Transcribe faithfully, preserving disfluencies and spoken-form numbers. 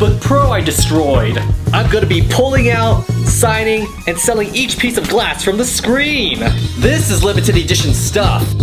MacBook Pro I destroyed. I'm gonna be pulling out, signing, and selling each piece of glass from the screen. This is limited edition stuff.